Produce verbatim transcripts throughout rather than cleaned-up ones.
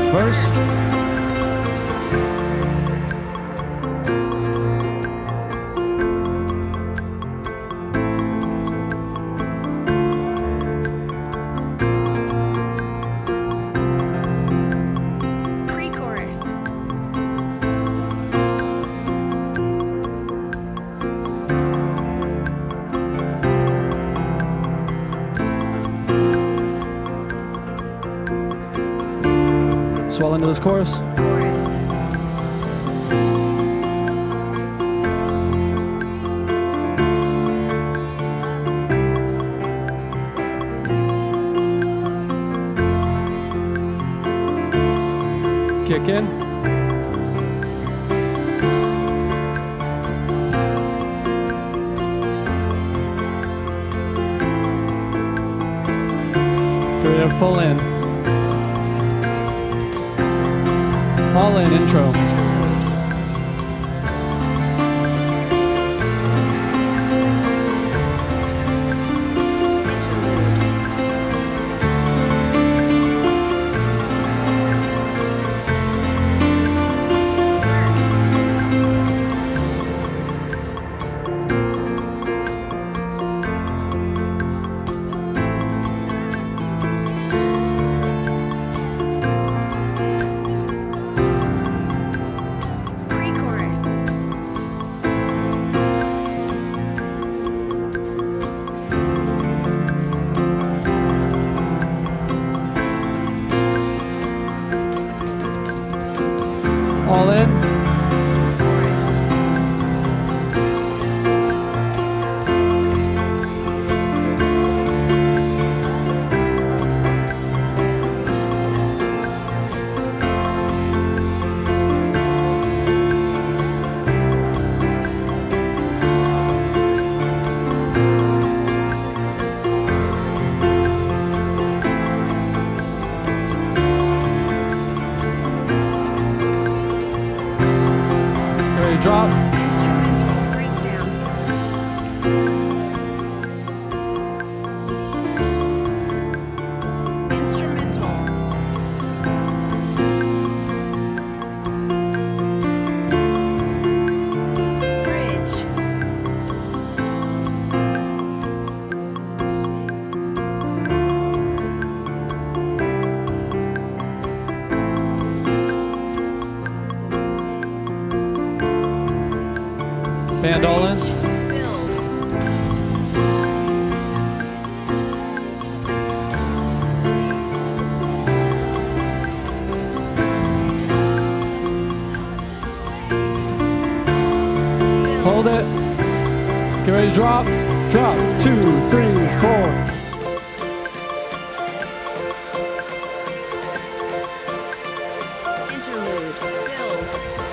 Verse. Pre-chorus. Swell into this chorus. Chorus. Kick in. Give it a full in. All in intro. Pre-chorus. All in. Chorus. Ready to drop. Instrumental breakdown. Instrumental. Bridge. Band all in. Build. Hold it. Get ready to drop. Drop. Two, three, four. Interlude. Build.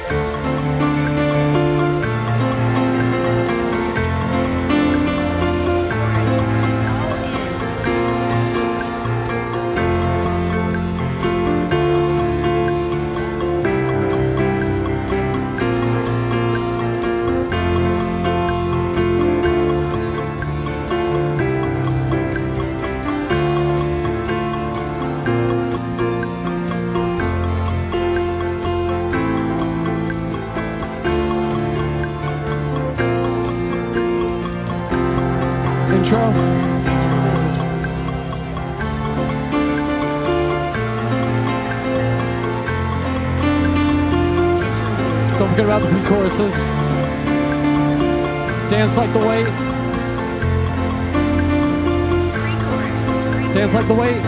Chorus. All ends. Intro. Don't forget about the pre-choruses. Dance like the weight. Pre-chorus. Dance like the weight.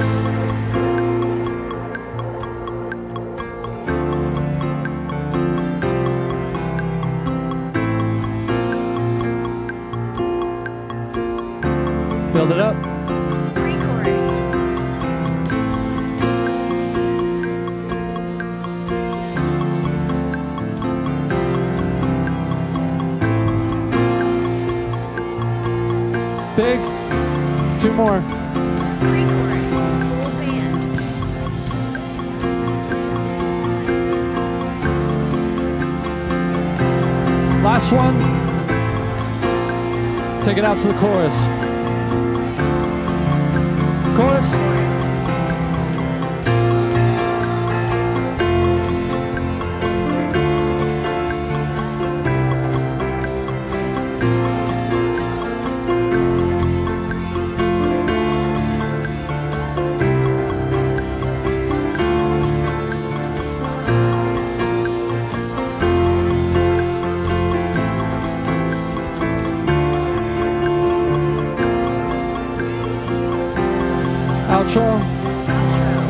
Build it up. Pre-chorus. Big. Two more. Pre-chorus. Full band. Last one. Take it out to the chorus. Chorus. Chorus. Outro. Outro.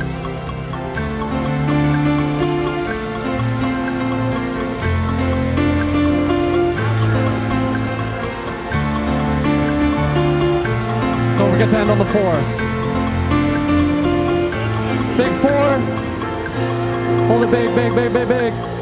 Don't forget to end on the four. Big four. Hold it big, big, big, big, big.